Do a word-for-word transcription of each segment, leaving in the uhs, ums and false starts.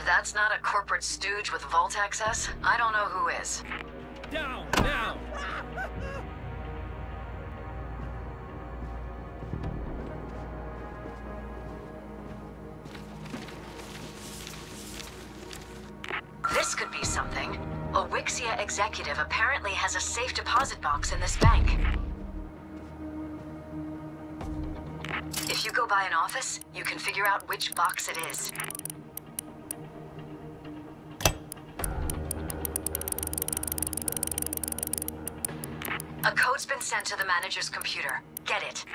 If that's not a corporate stooge with vault access, I don't know who is. Down, now! This could be something. A Wixia executive apparently has a safe deposit box in this bank. If you go by an office, you can figure out which box it is. A code's been sent to the manager's computer. Get it.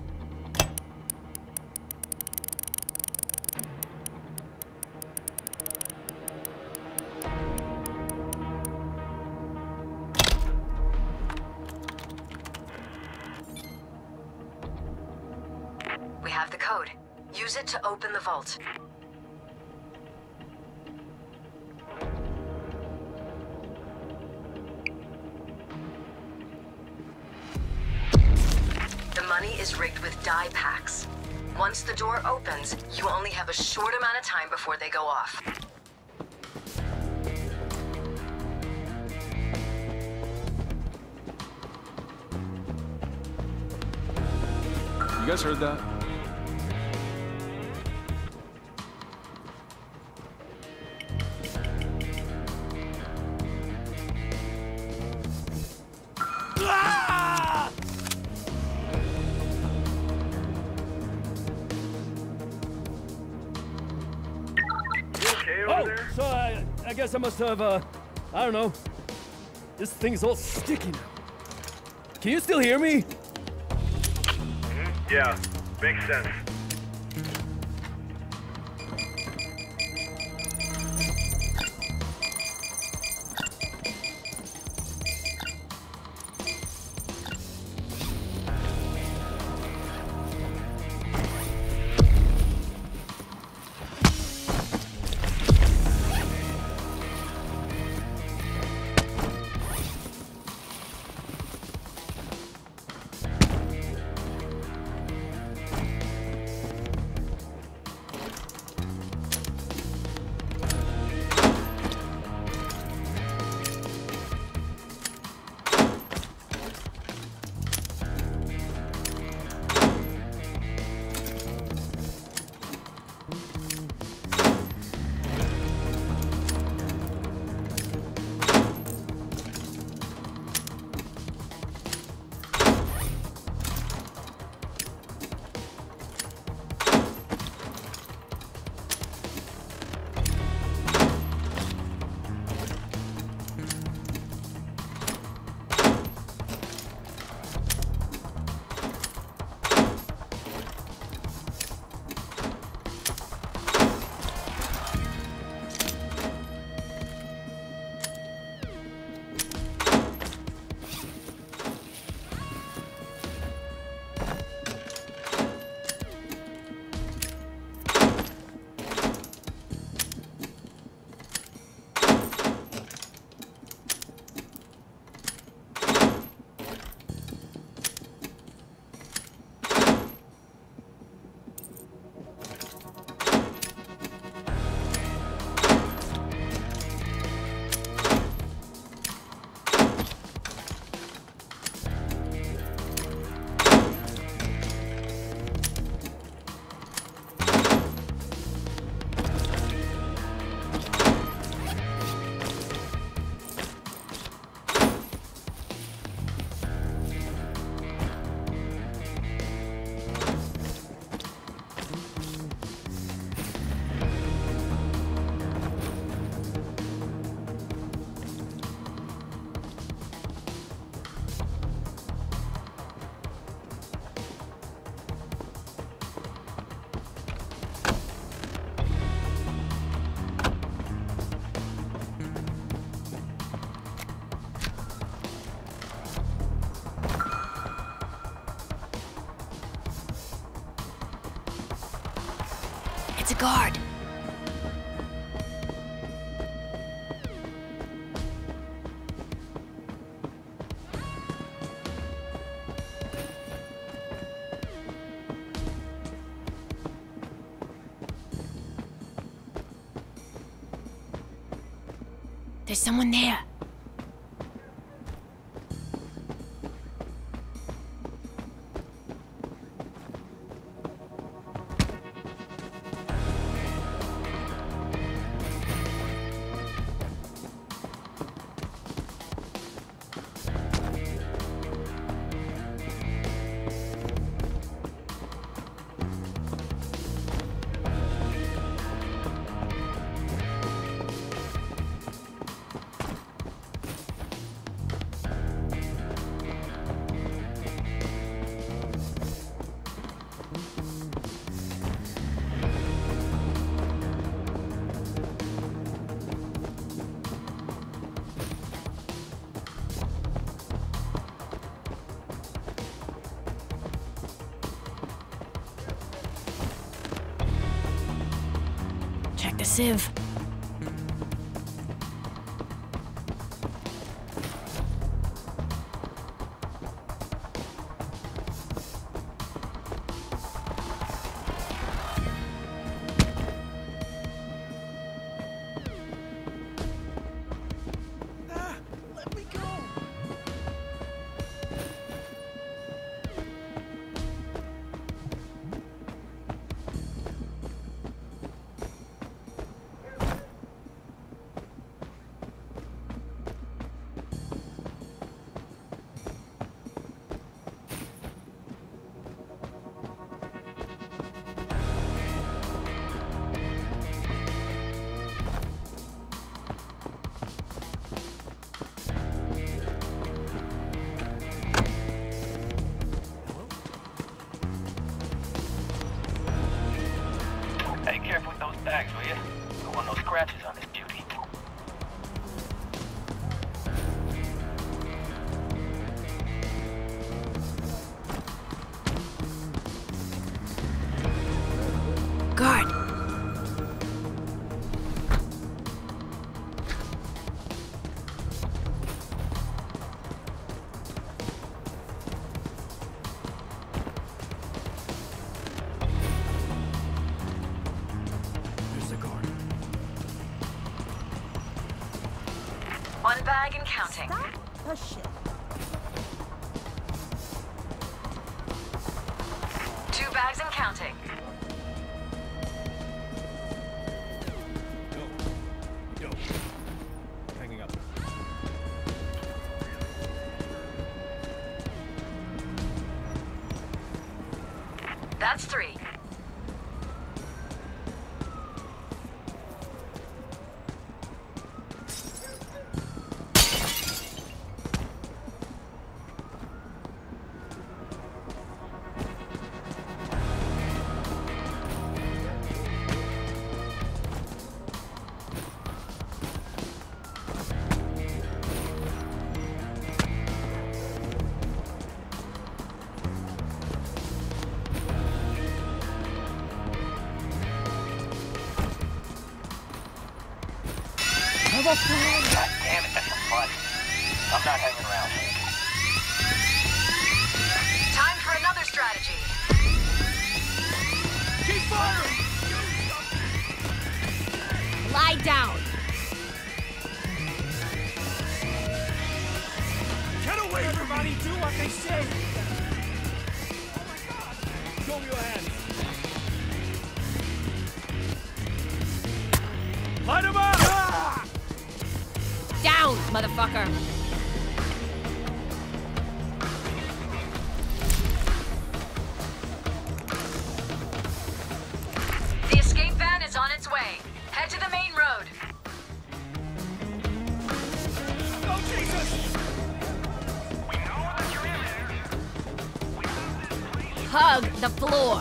We have the code. Use it to open the vault. The money is rigged with die packs. Once the door opens, you only have a short amount of time before they go off. You guys heard that? Oh, so I, I guess I must have, uh, I don't know. This thing's all sticky now. Can you still hear me? Mm-hmm. Yeah, makes sense. It's a guard. There's someone there. Check the sieve. Hey, careful with those bags, will you? Don't want no scratches on this beauty. Guard. One bag and counting. Oh shit. Two bags and counting. Yo. Hanging up. That's three. God damn it, that's some fun. I'm not hanging around. Time for another strategy. Keep firing! Lie down. Get away, everybody! Do what they say! Oh my god! Show me your hands! Light him up! Ah! Down, motherfucker. The escape van is on its way. Head to the main road. Oh, Jesus! We know that you're in there. We love this place. Hug the floor.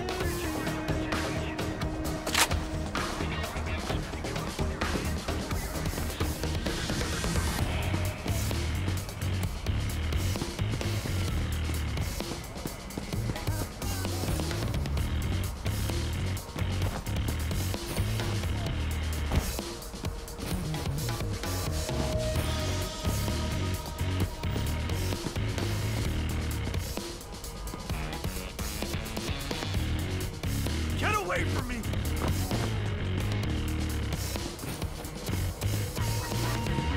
Get away from me!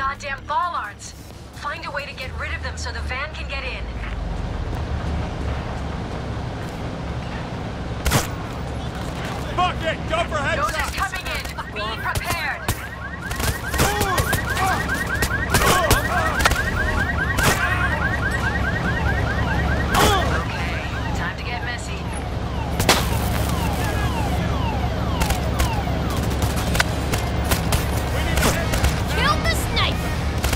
goddamn bollards! Find a way to get rid of them so the van can get in. Fuck it! Go for Those headshots! are coming in! Be prepared! Okay, time to get messy. Kill the sniper!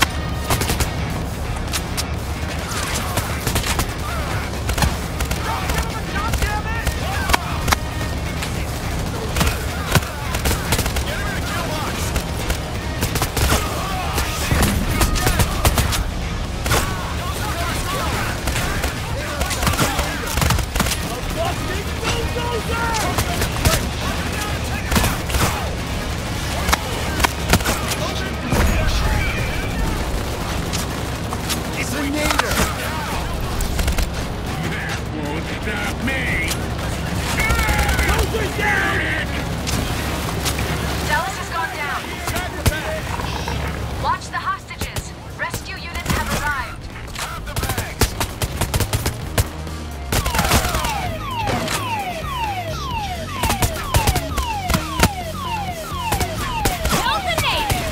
Dallas has gone down. Watch the hostages. Rescue units have arrived. Kill the native!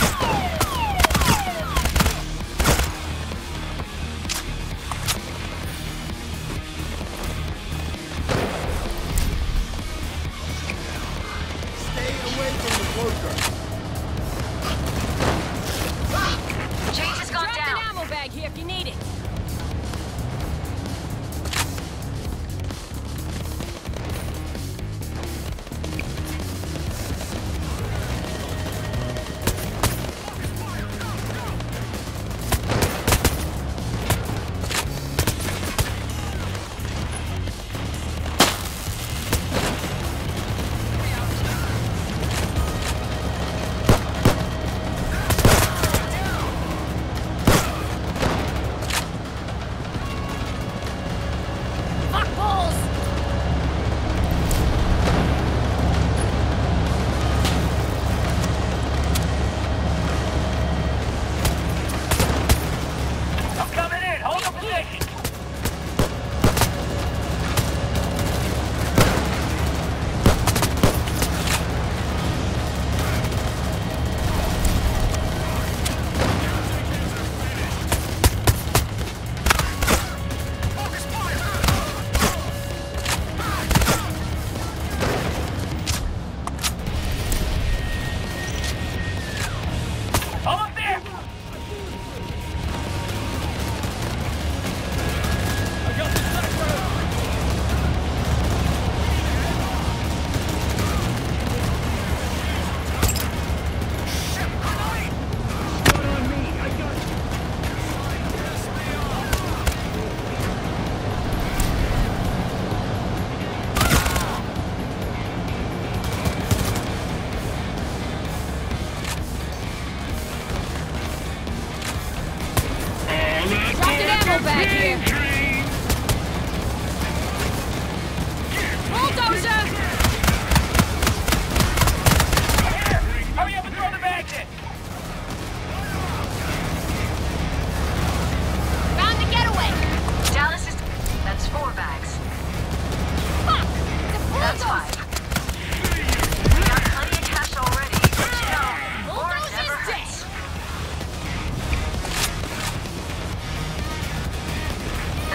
Chase has gone Drop down. an ammo bag here if you need it. Fuck balls! I'm coming in. Hold the position. Hold up there. I got the sniper! Drop an ammo bag here. Bulldozer! Here. Hurry up and throw the bags in. Found the getaway! Dallas is... That's four bags. Fuck! The That's bulldozer! five. We got plenty of cash already, but you know, more Bulldozer's never dead. hurts.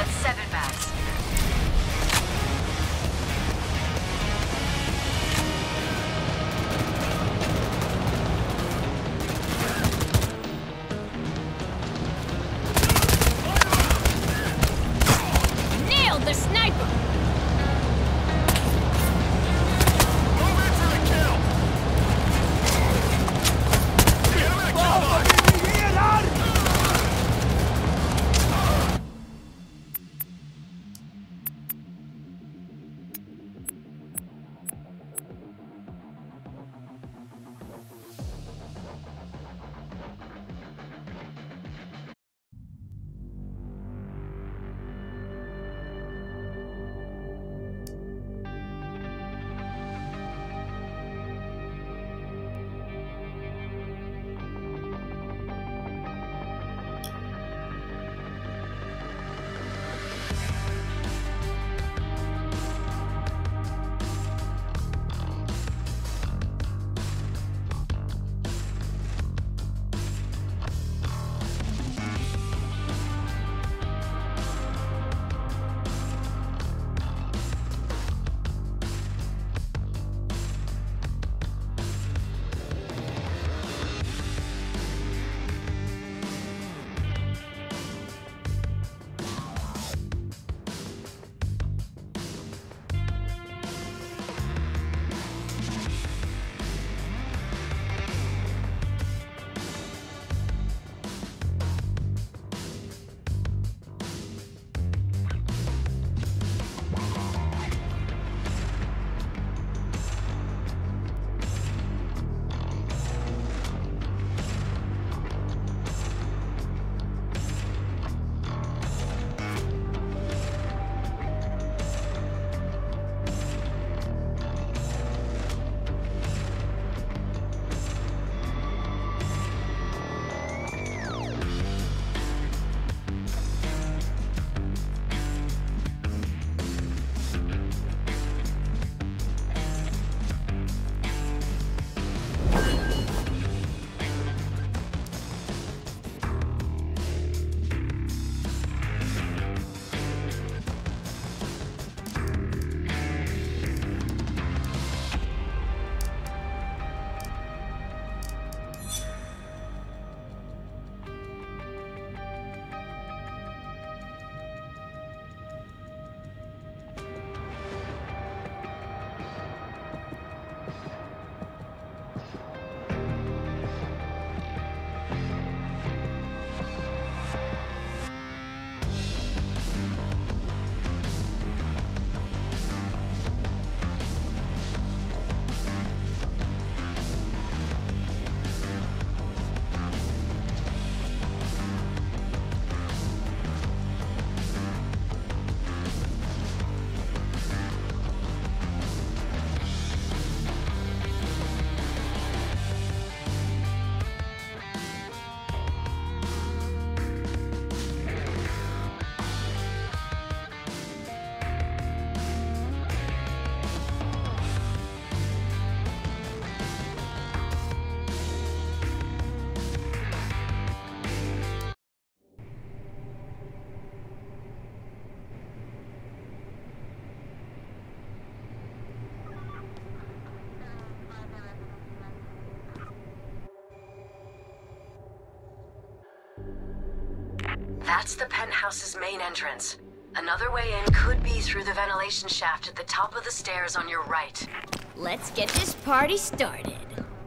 That's the penthouse's main entrance. Another way in could be through the ventilation shaft at the top of the stairs on your right. Let's get this party started.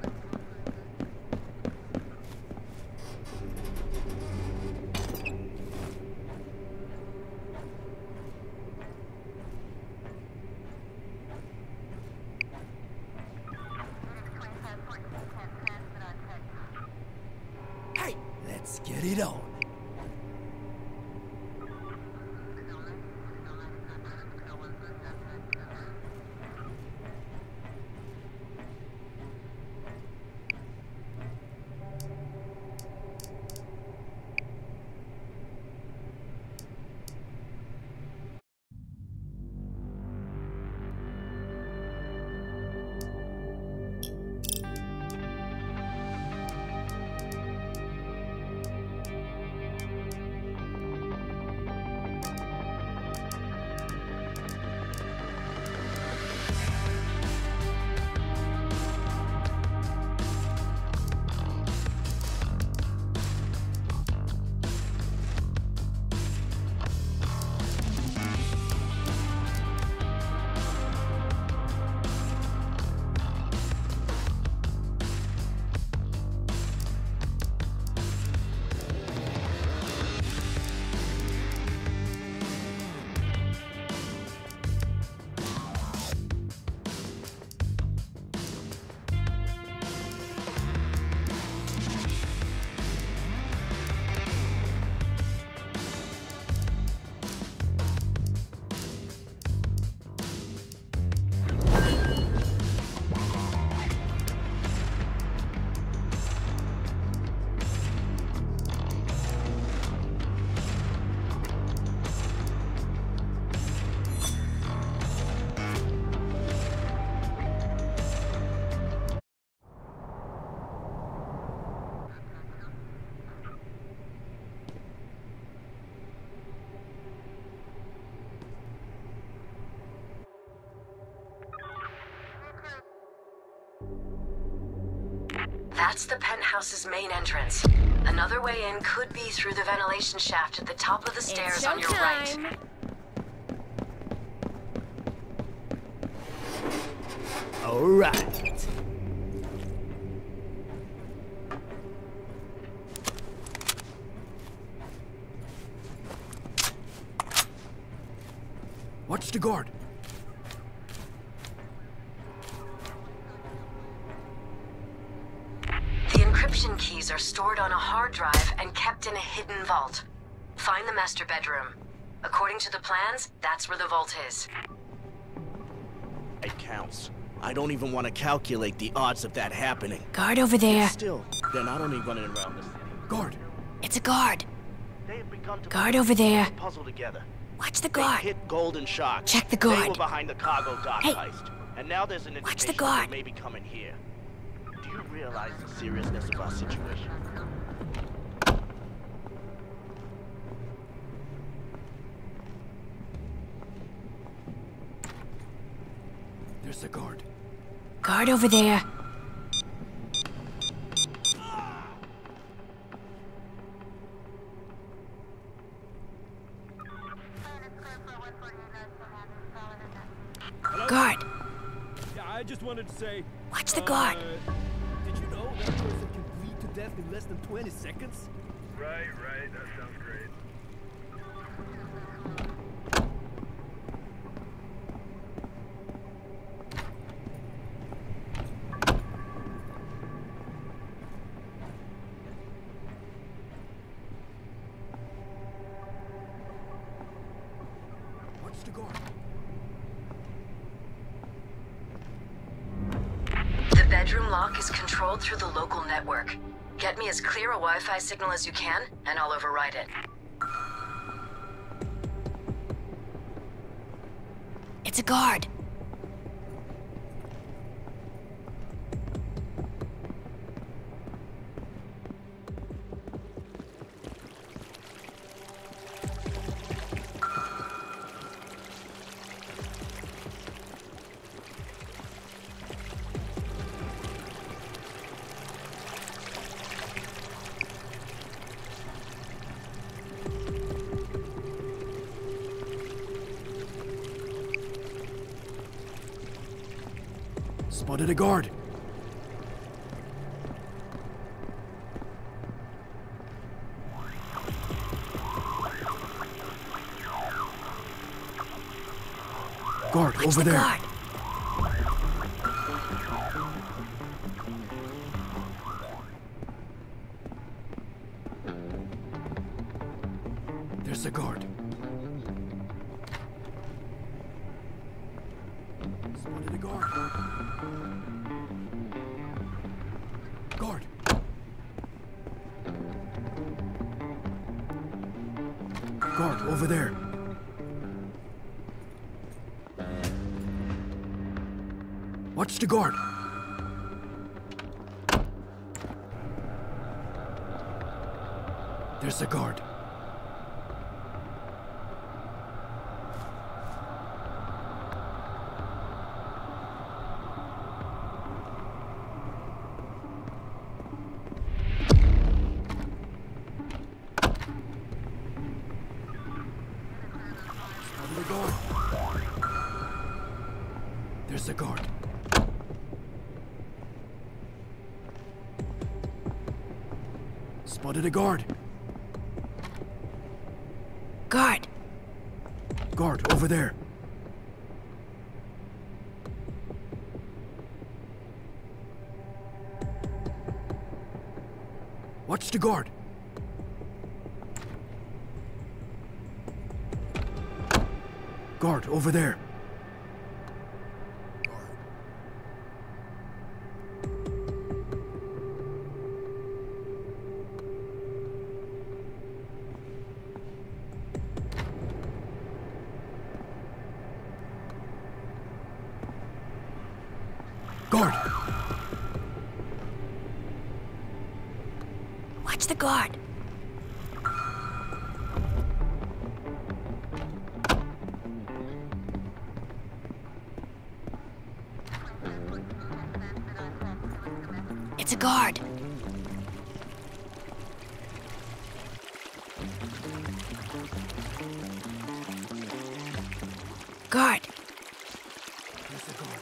Hey, let's get it on. That's the penthouse's main entrance. Another way in could be through the ventilation shaft at the top of the stairs on your right. All right. Watch the guard. The encryption keys are stored on a hard drive and kept in a hidden vault. Find the master bedroom. According to the plans, that's where the vault is. It counts. I don't even want to calculate the odds of that happening. Guard over there. Still, they're not only running around the city. Guard. It's a guard. They have begun to Guard over there. puzzle together. Watch the They guard. hit Golden Shark. Check the They guard. were behind the cargo dock Hey. heist. And now there's an Watch indication the guard. they may be coming here. Do you realize the seriousness of our situation? There's the guard. Guard over there. Guard. Yeah, I just wanted to say... Watch the guard. Uh, did you know that person can bleed to death in less than twenty seconds? Right, right. That sounds great. Watch the guard. The bedroom lock is controlled through the local network. Get me as clear a Wi-Fi signal as you can, and I'll override it. It's a guard. Spotted a guard. Guard, Watch over the there. guard. There's a guard. Spotted a guard. Guard. Guard, over there. Watch the guard. There's a guard. Spotted a guard. There's a guard. Spotted a guard. Guard. Guard, over there. Watch the guard. Guard, over there. Guard. Watch the guard. It's a guard. Guard. There's the guard.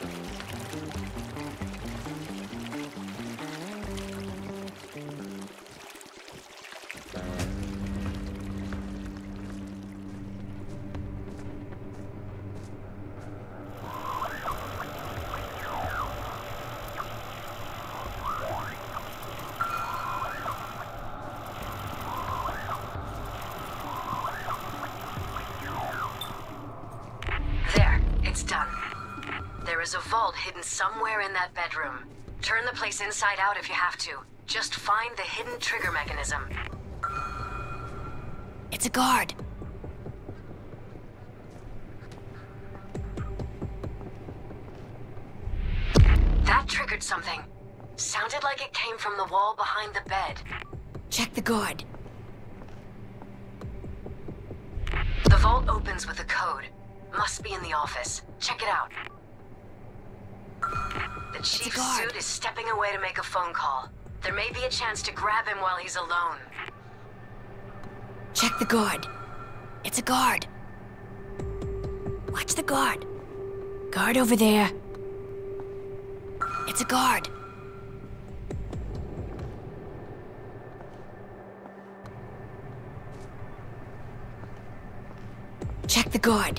There, it's done. There is a vault hidden somewhere in that bedroom. Turn the place inside out if you have to. Just find the hidden trigger mechanism. It's a guard. That triggered something. Sounded like it came from the wall behind the bed. Check the guard. The vault opens with a code. Must be in the office. Check it out. The chief's guard. suit is stepping away to make a phone call. There may be a chance to grab him while he's alone. Check the guard. It's a guard. Watch the guard. Guard over there. It's a guard. Check the guard.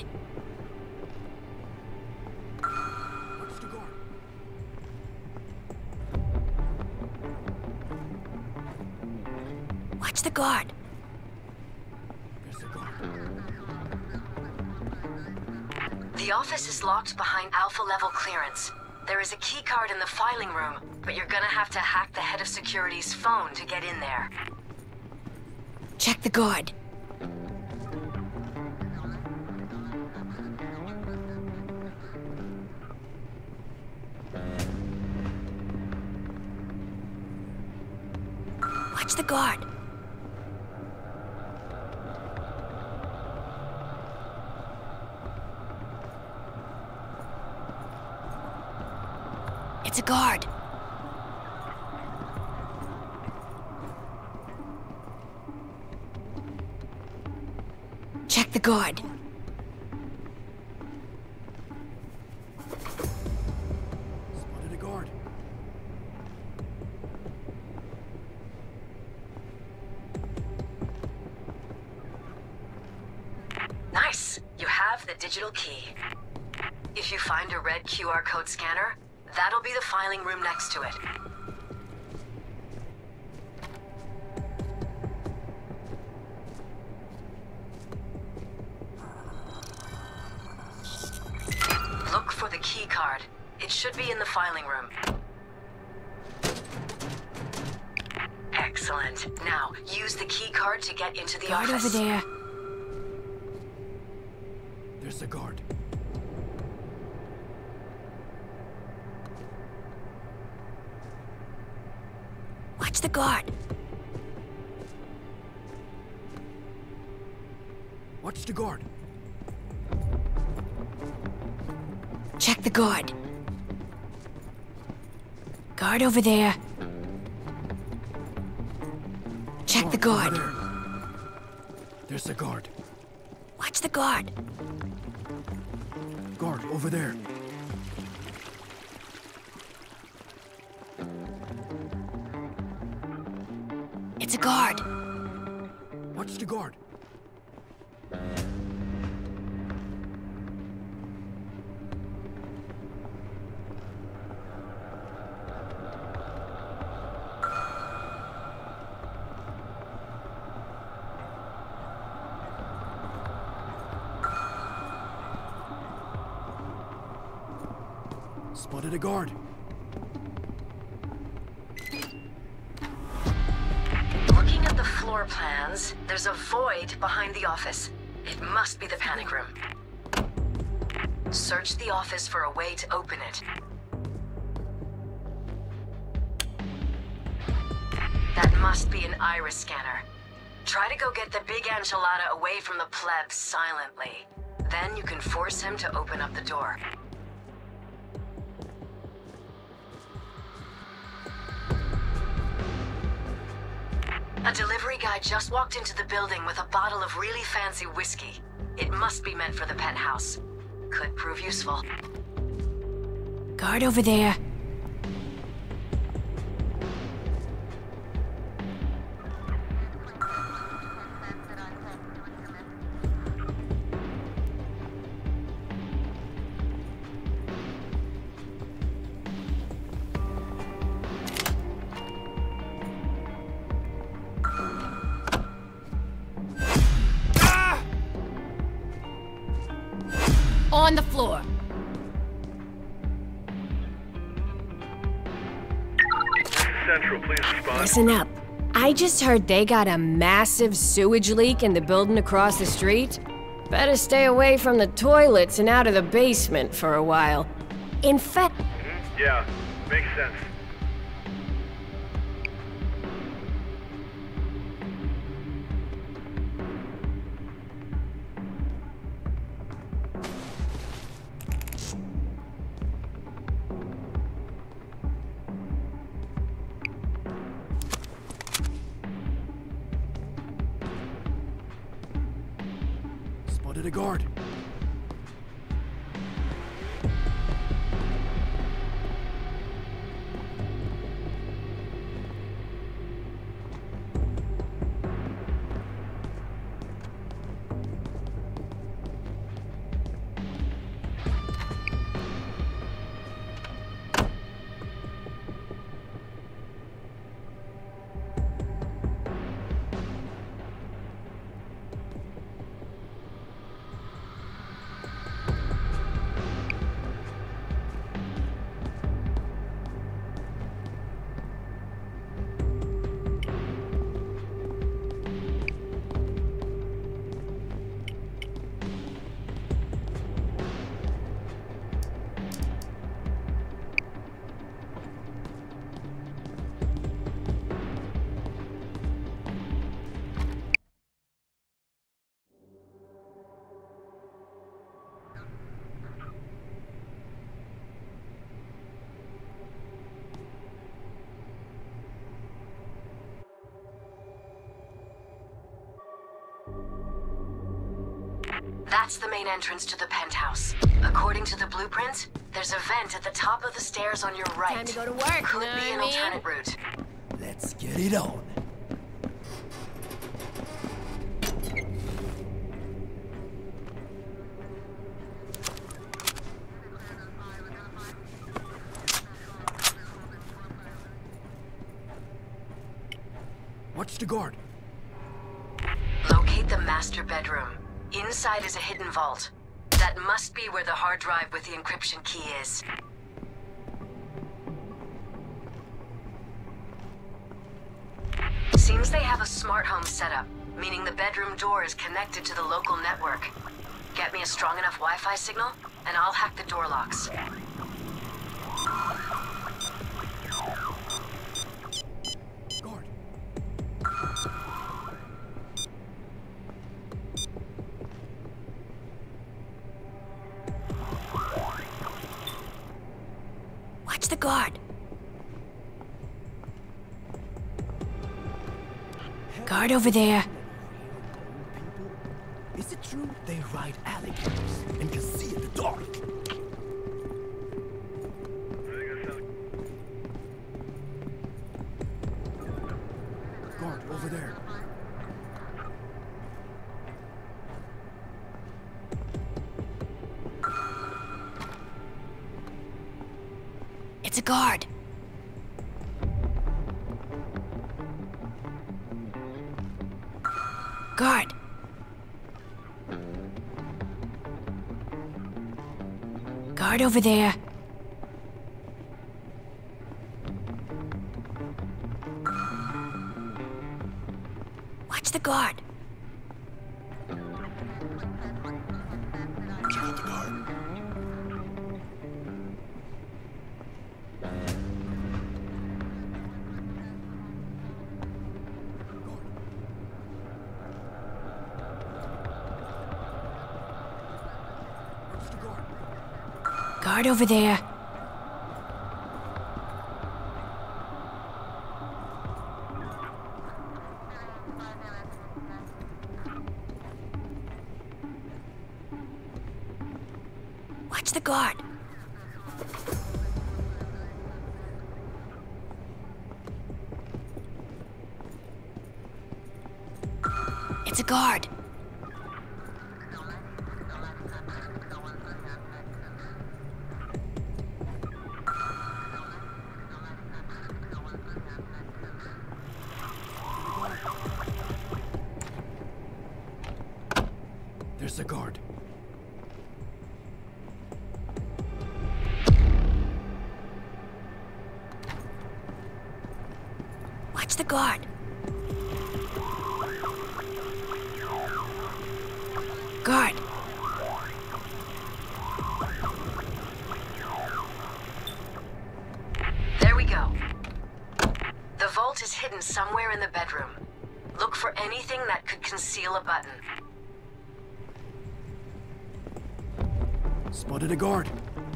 Watch the guard. Watch the guard. There's the guard. The office is locked behind Alpha level clearance. There is a key card in the filing room, but you're gonna have to hack the head of security's phone to get in there. Check the guard. Watch the guard. It's a guard. Check the guard. Spotted a a digital key. If you find a red Q R code scanner, that'll be the filing room next to it. Look for the key card. It should be in the filing room. Excellent. Now, use the key card to get into the Guard office. over there. There's the guard. Watch the guard. Watch the guard. Check the guard. Guard over there. Check the guard. Over there. There's the guard. Watch the guard. Guard over there. It's a guard. Watch the guard. Spotted a guard. Looking at the floor plans, there's a void behind the office. It must be the panic room. Search the office for a way to open it. That must be an iris scanner. Try to go get the big enchilada away from the plebs silently. Then you can force him to open up the door. A delivery guy just walked into the building with a bottle of really fancy whiskey. It must be meant for the penthouse. Could prove useful. Guard over there. On the floor. Central, please respond. Listen up. I just heard they got a massive sewage leak in the building across the street. Better stay away from the toilets and out of the basement for a while. In fact... Mm-hmm. Yeah, makes sense. Spotted a guard. That's the main entrance to the penthouse. According to the blueprints, there's a vent at the top of the stairs on your right. Time to go to work, Could know be an what I mean? alternate route. Let's get it on. Watch the guard. Locate the master bedroom. Inside is a hidden vault. That must be where the hard drive with the encryption key is. Seems they have a smart home setup, meaning the bedroom door is connected to the local network. Get me a strong enough Wi-Fi signal, and I'll hack the door locks. Guard. Watch the guard. Guard over there. Is it true they ride alligators and can see in the dark? Guard over there. It's a guard. Guard. Guard over there. Watch the guard. Check out the guard. Guard over there. Watch the guard. It's a guard. There's a guard. Watch the guard. Guard. There we go. The vault is hidden somewhere in the bedroom. Look for anything that could conceal a button. Spotted a guard.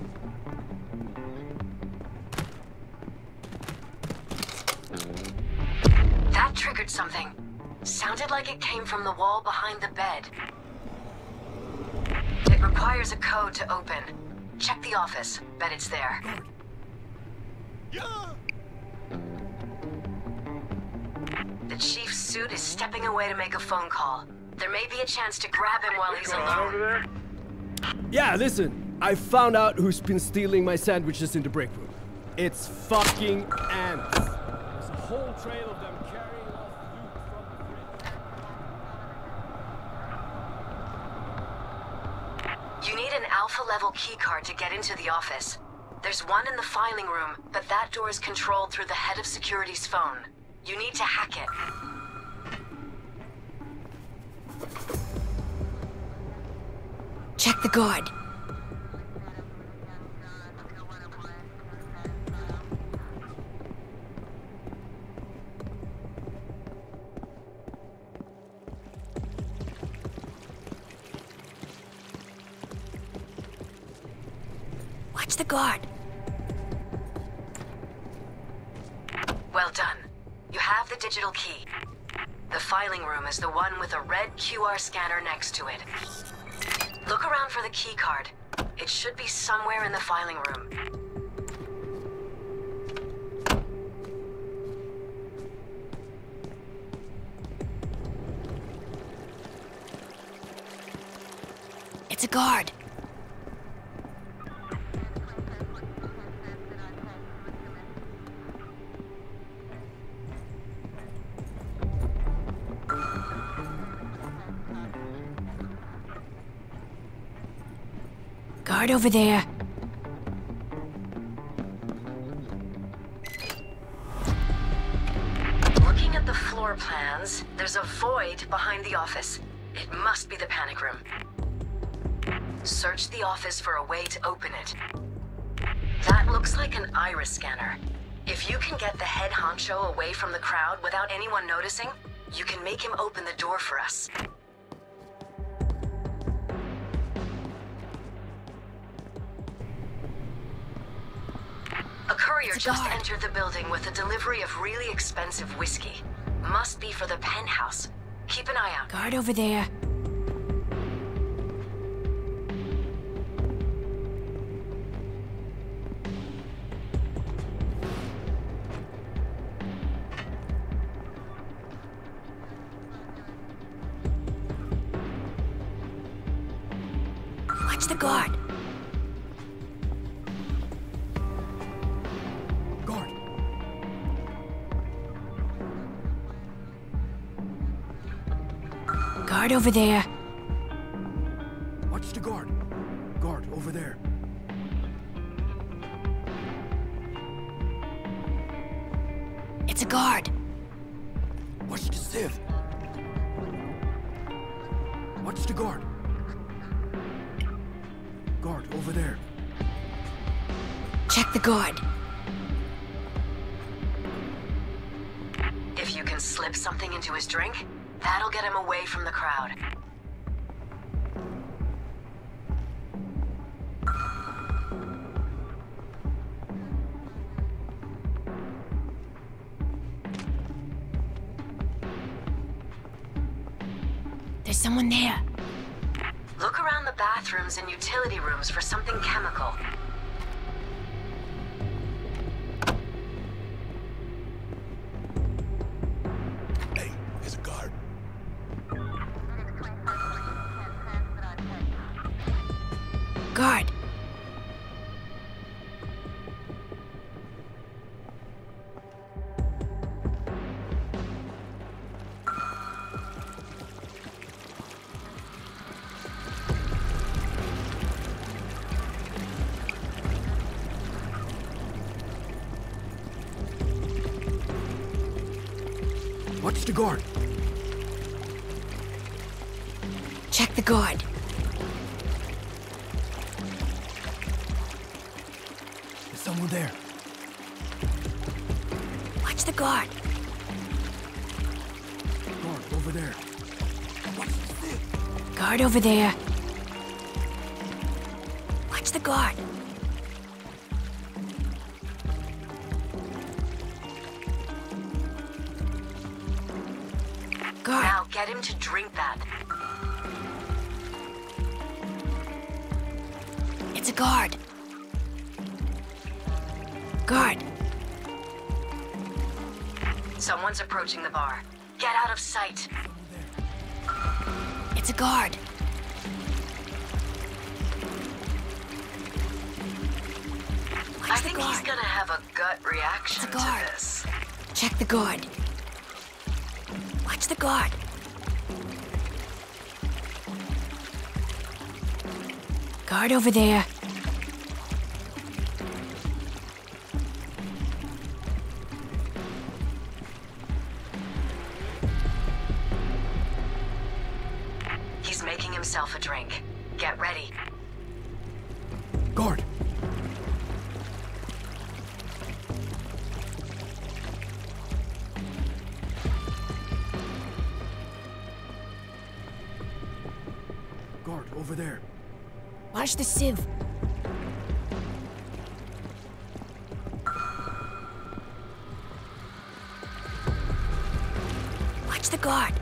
That triggered something. Sounded like it came from the wall behind the bed. It requires a code to open. Check the office. Bet it's there. The chief's suit is stepping away to make a phone call. There may be a chance to grab him while he's Going on over alone. there? Yeah, listen. I found out who's been stealing my sandwiches in the break room. It's fucking ants. There's a whole trail of them carrying off loot from the fridge. You need an alpha level keycard to get into the office. There's one in the filing room, but that door is controlled through the head of security's phone. You need to hack it. Check the guard. Watch the guard. Well done. You have the digital key. The filing room is the one with a red Q R scanner next to it. Look around for the key card. It should be somewhere in the filing room. It's a guard. Guard over there. Looking at the floor plans, there's a void behind the office. It must be the panic room. Search the office for a way to open it. That looks like an iris scanner. If you can get the head honcho away from the crowd without anyone noticing, you can make him open the door for us. A courier It's a just guard. entered the building with a delivery of really expensive whiskey. Must be for the penthouse. Keep an eye out. Guard over there. Watch the guard. Guard! Guard over there. Watch the guard! Guard, over there. It's a guard. Watch the sieve! Watch the guard! Guard, over there. Check the guard. If you can slip something into his drink, that'll get him away from the crowd. There's someone there. Look around the bathrooms and utility rooms for something chemical. Hey, there's a guard. Guard. Watch the guard. Check the guard. There's someone there. Watch the guard. Guard, over there. Watch the sieve. Guard over there. Watch the guard. Guard. Now get him to drink that. It's a guard. Guard. Someone's approaching the bar. Get out of sight. It's a guard. Watch I the think guard. he's gonna have a gut reaction It's a guard. to this. Check the guard. Watch the guard. Guard over there. He's making himself a drink. Get ready. Guard. Guard, over there. Watch the sieve. Watch the guard.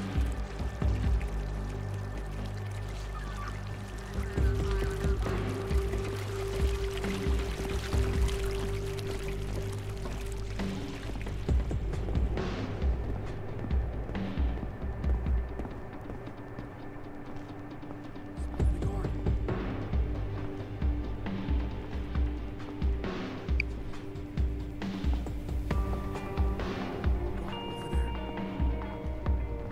The guard. Guard, over there.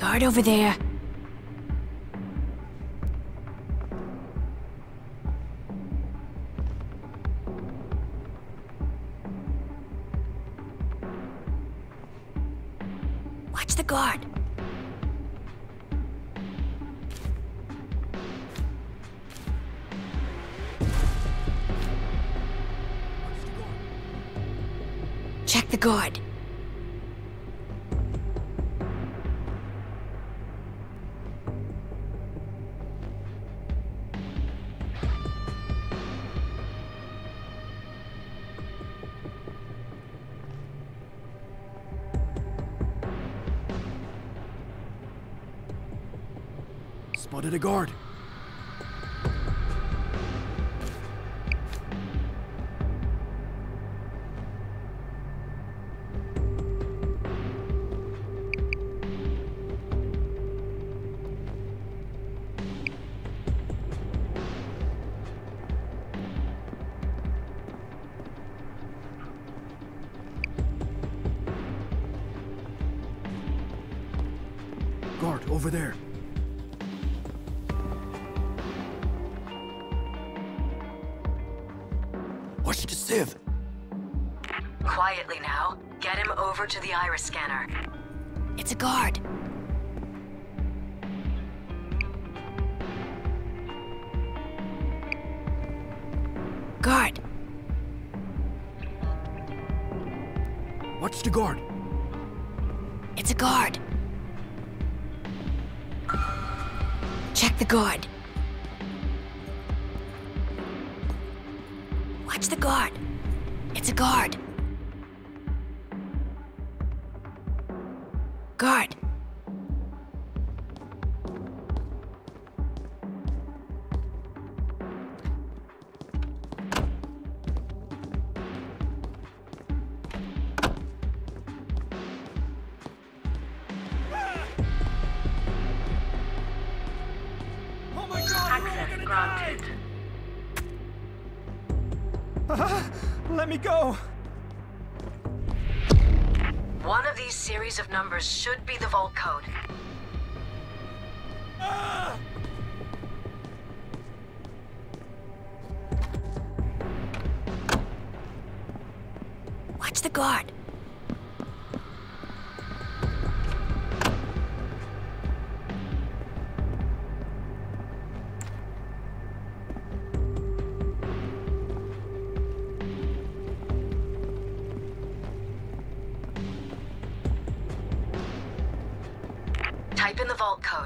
Guard over there. Watch the guard. Check the guard. Spotted a guard. Guard over there. Watch the sieve. Quietly now. Get him over to the iris scanner. It's a guard. Guard. Watch the guard. It's a guard. Check the guard. Watch the guard. It's a guard. Guard. Oh my god, we're all gonna die! Let me go! One of these series of numbers should be the vault code. Ah! Watch the guard. Type in the vault code.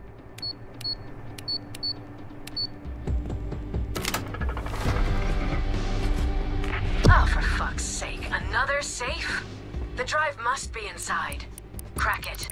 Oh, for fuck's sake. Another safe? The drive must be inside. Crack it.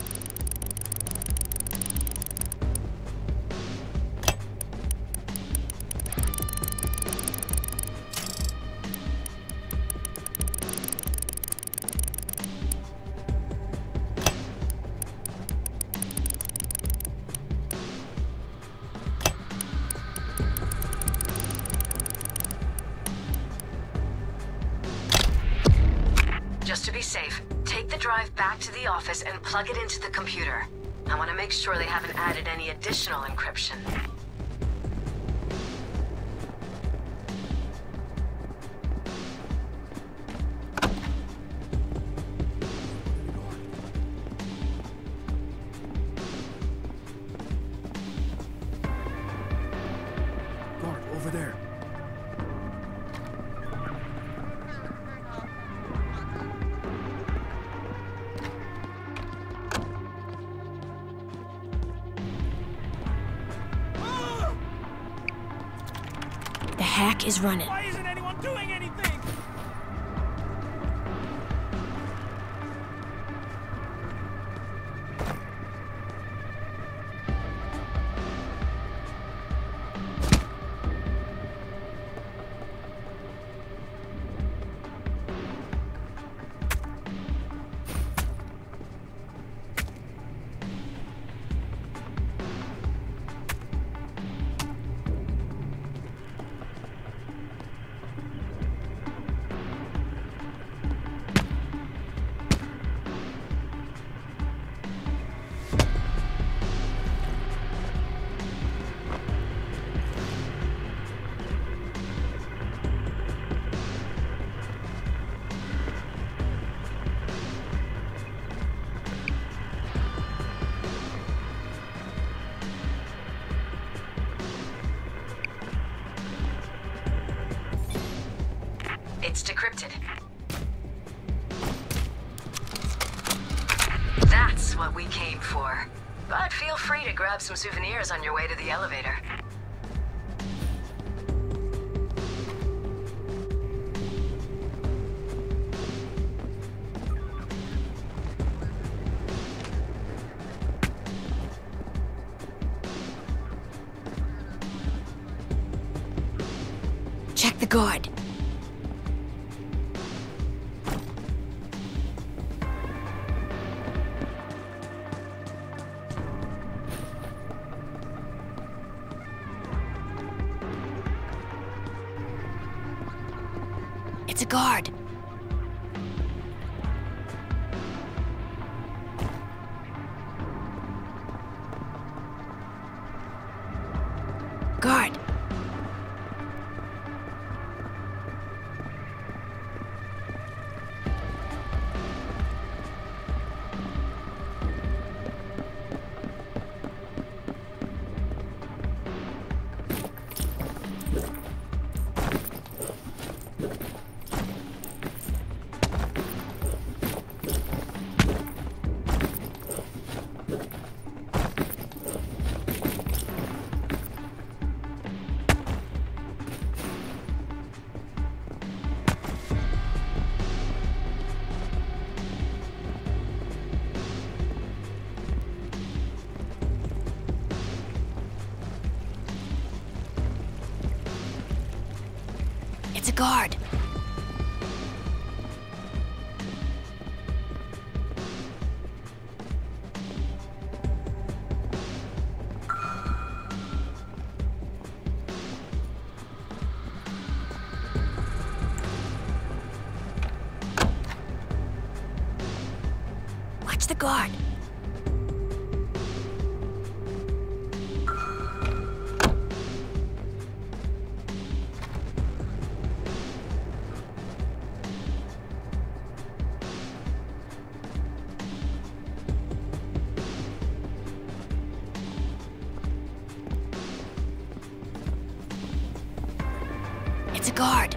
Just to be safe, take the drive back to the office and plug it into the computer. I want to make sure they haven't added any additional encryption. Guard over there. The hack is running. Why isn't anyone doing anything? It's decrypted. That's what we came for. But feel free to grab some souvenirs on your way to the elevator. Check the guard. It's a guard. Guard. It's a guard. Watch the guard. It's a guard.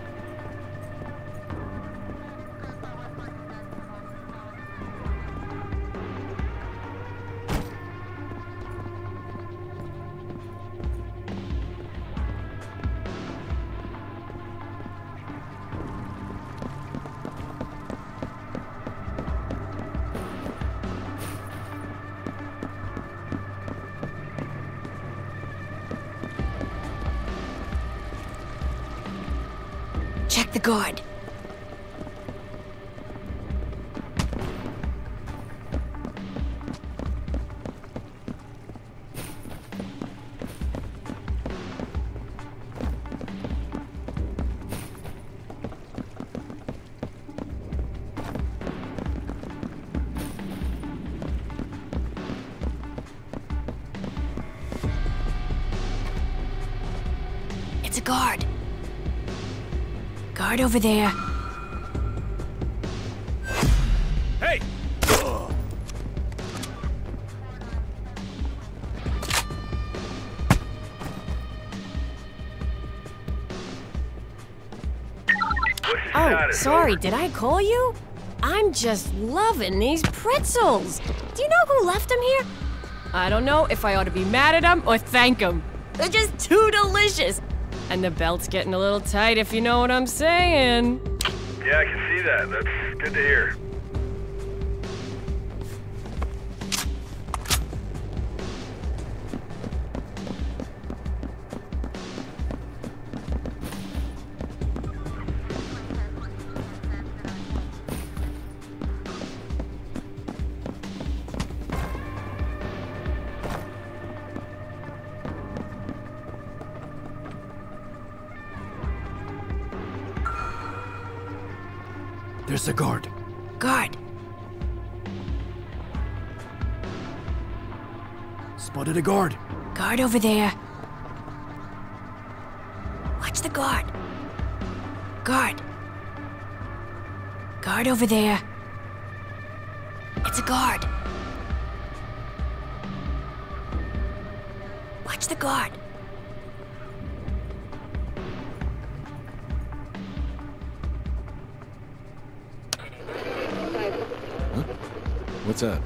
Check the guard. It's a guard. Guard over there. Hey! Oh, sorry, did I call you? I'm just loving these pretzels. Do you know who left them here? I don't know if I ought to be mad at them or thank them. They're just too delicious. And the belt's getting a little tight, if you know what I'm saying. Yeah, I can see that. That's good to hear. There's a guard. Guard. Spotted a guard. Guard over there. Watch the guard. Guard. Guard over there. It's a guard. Watch the guard. What's up?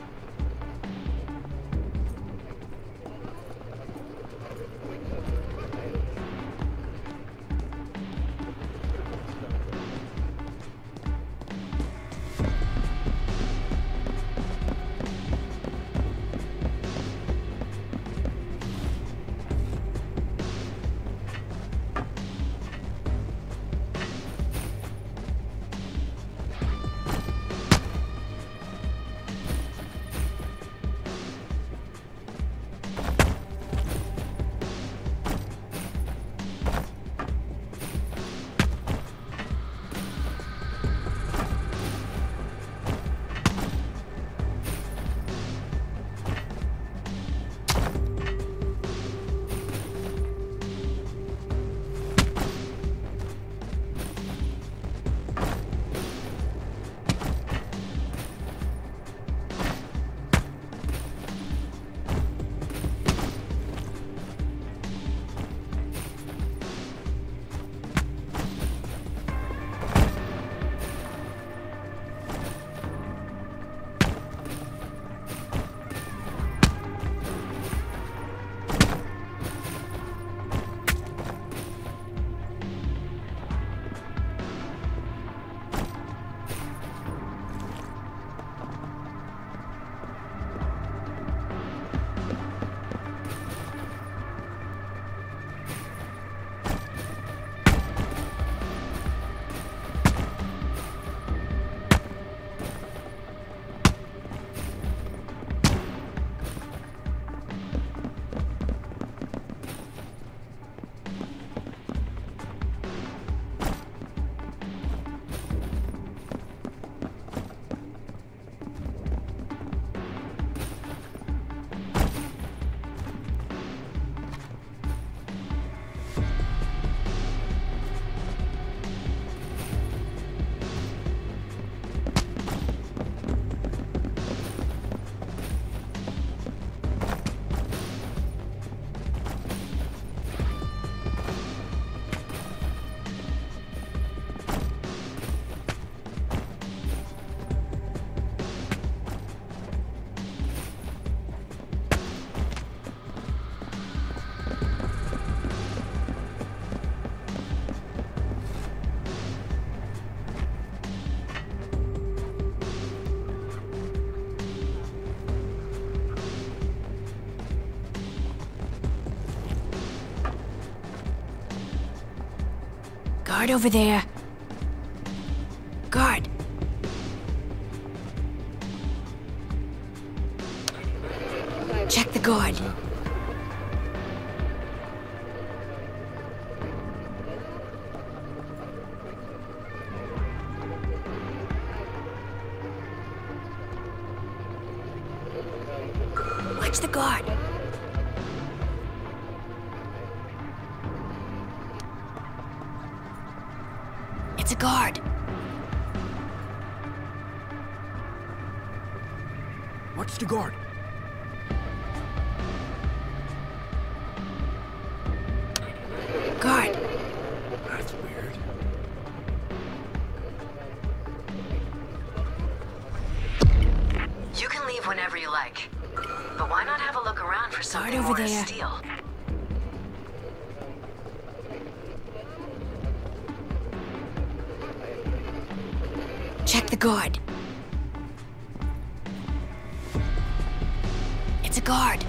Guard over there. Guard. Check the guard. Watch the guard. It's a guard. Watch the guard. Guard. That's weird. You can leave whenever you like. But why not have a look around for something Guard over more to there. steal? Check the guard. It's a guard.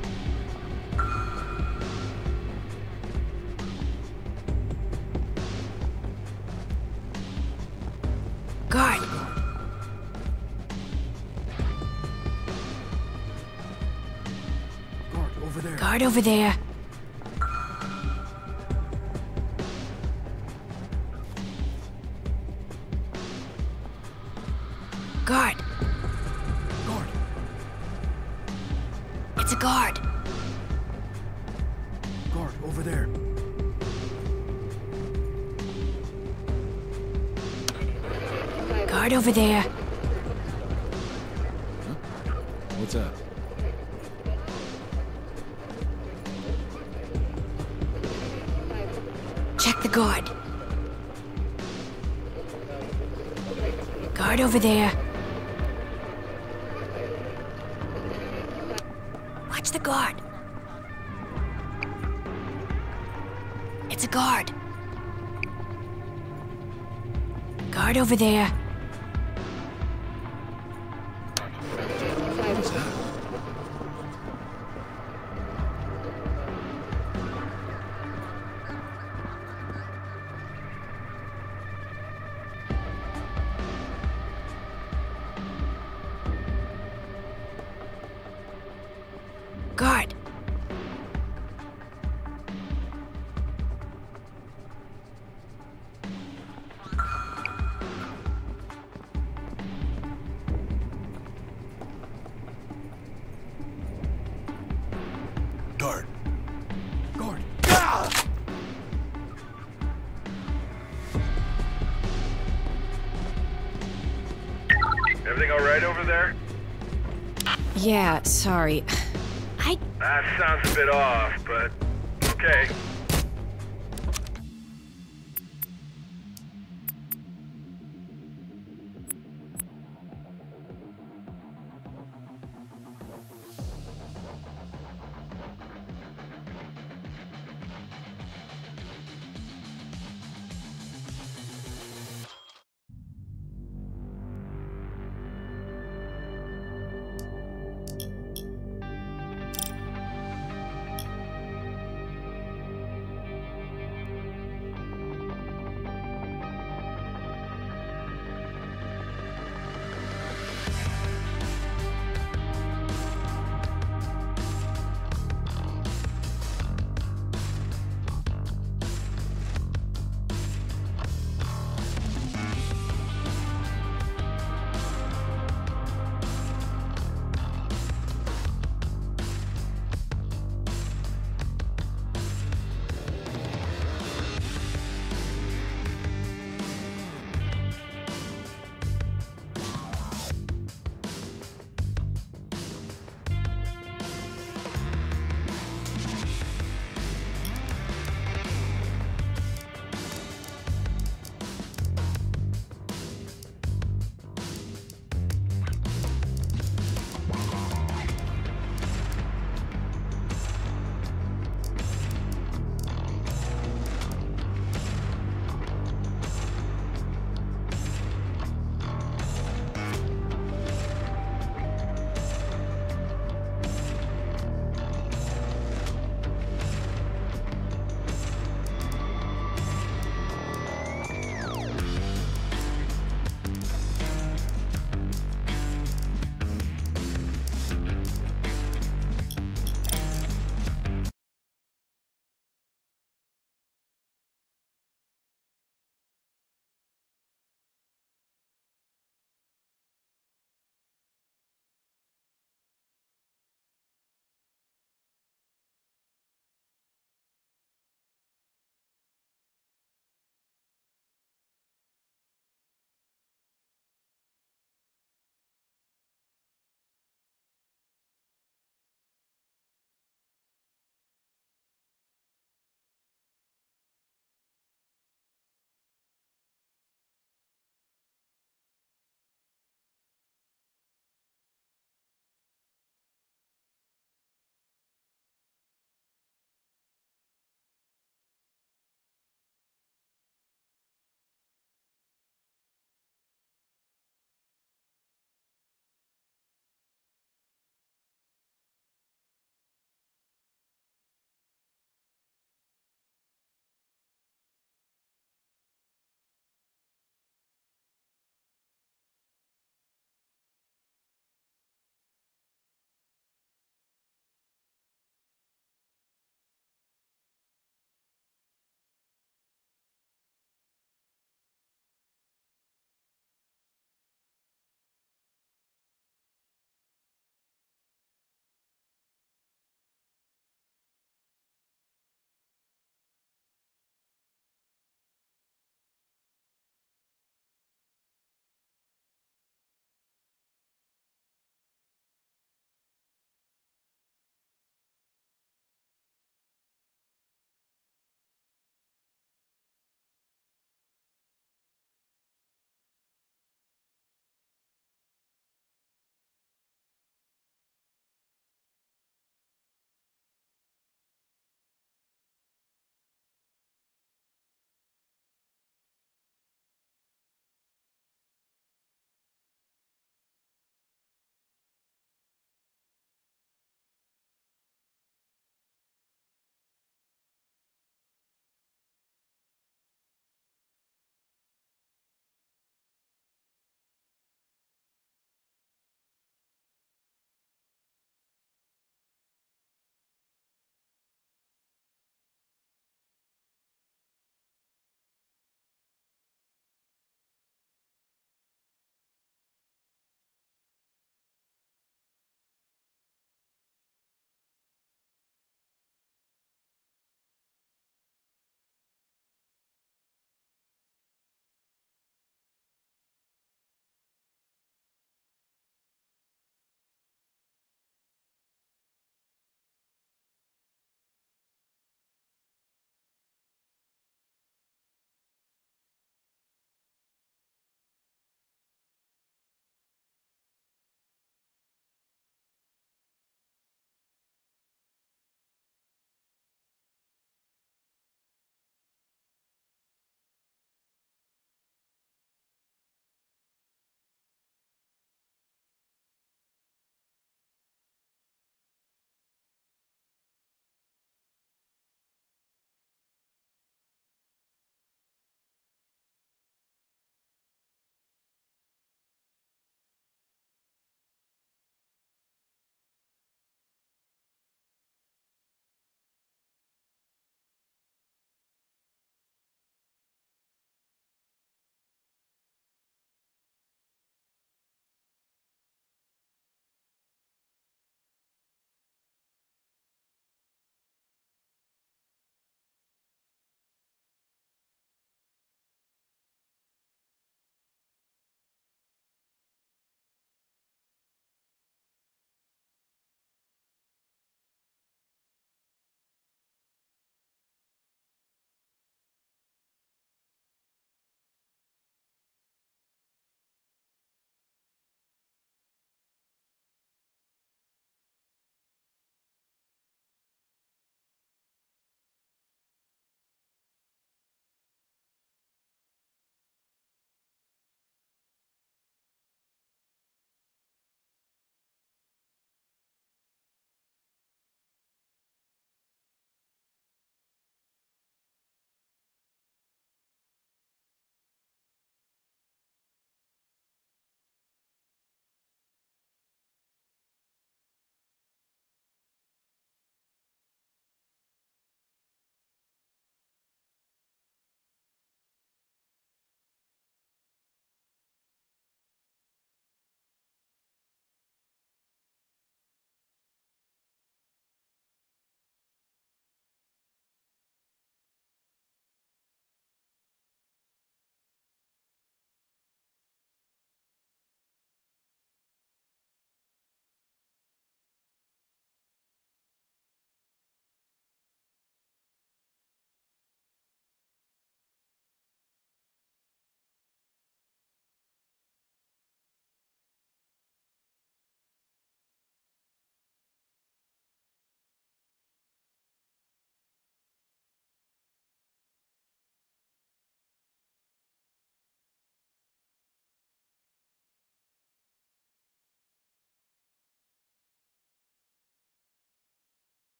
Guard. Guard over there. Guard over there. Guard. Guard. It's a guard. Guard over there. Guard over there. What's up? Check the guard. Guard over there. Watch the guard. It's a guard. Guard over there. What's that? Guard. Guard. Guard. Everything all right over there? Yeah, sorry. I... That sounds a bit off, but okay.